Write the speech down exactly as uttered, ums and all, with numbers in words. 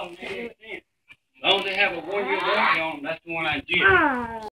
As long as they have a one-year warranty on them, that's the one I get.